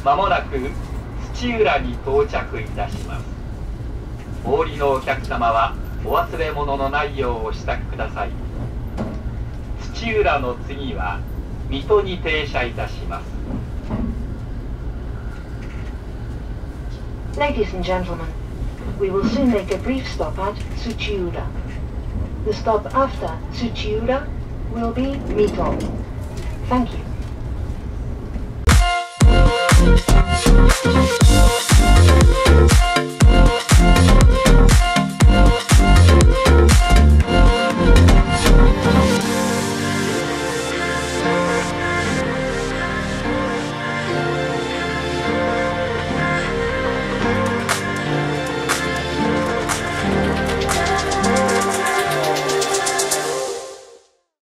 まもなく土浦に到着いたします。お降りのお客様はお忘れ物のないようお支度ください。土浦の次は水戸に停車いたします。 Ladies and gentlemen, we will soon make a brief stop at Tsuchiura. The stop after Tsuchiura will be Mito. Thank you.